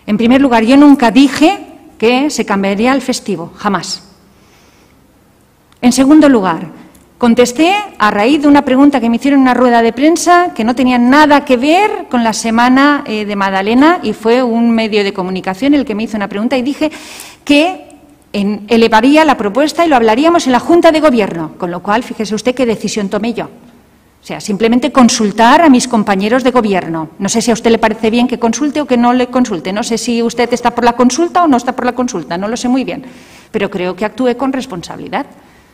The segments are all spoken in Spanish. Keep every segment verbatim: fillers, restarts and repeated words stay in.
En primer lugar, yo nunca dije que se cambiaría el festivo, jamás. En segundo lugar, contesté a raíz de una pregunta que me hicieron en una rueda de prensa que no tenía nada que ver con la Semana eh, de Madalena, y fue un medio de comunicación el que me hizo una pregunta, y dije que en, elevaría la propuesta y lo hablaríamos en la Junta de Gobierno, con lo cual, fíjese usted qué decisión tomé yo. O sea, simplemente consultar a mis compañeros de Gobierno. No sé si a usted le parece bien que consulte o que no le consulte. No sé si usted está por la consulta o no está por la consulta. No lo sé muy bien. Pero creo que actué con responsabilidad.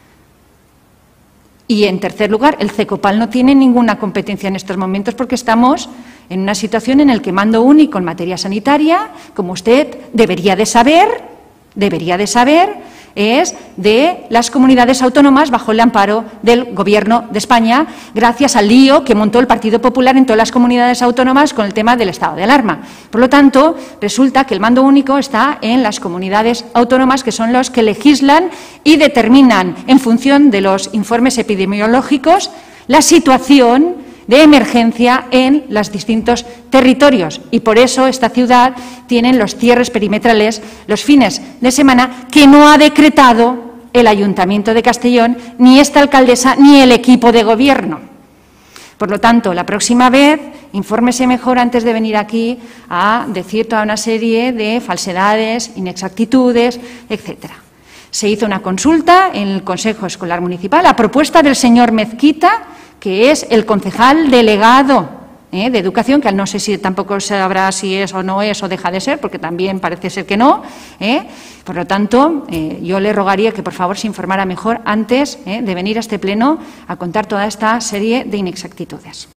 Y, en tercer lugar, el CECOPAL no tiene ninguna competencia en estos momentos porque estamos en una situación en la que mando único en materia sanitaria, como usted debería de saber, debería de saber, es de las comunidades autónomas bajo el amparo del Gobierno de España, gracias al lío que montó el Partido Popular en todas las comunidades autónomas con el tema del estado de alarma. Por lo tanto, resulta que el mando único está en las comunidades autónomas, que son los que legislan y determinan, en función de los informes epidemiológicos, la situación de emergencia en los distintos territorios, y por eso esta ciudad tiene los cierres perimetrales los fines de semana que no ha decretado el Ayuntamiento de Castellón, ni esta alcaldesa, ni el equipo de gobierno. Por lo tanto, la próxima vez, infórmese mejor antes de venir aquí a decir toda una serie de falsedades, inexactitudes, etcétera. Se hizo una consulta en el Consejo Escolar Municipal a propuesta del señor Mezquita, que es el concejal delegado ¿eh? de Educación, que no sé si tampoco sabrá si es o no es o deja de ser, porque también parece ser que no. ¿eh? Por lo tanto, eh, yo le rogaría que por favor se informara mejor antes ¿eh? de venir a este pleno a contar toda esta serie de inexactitudes.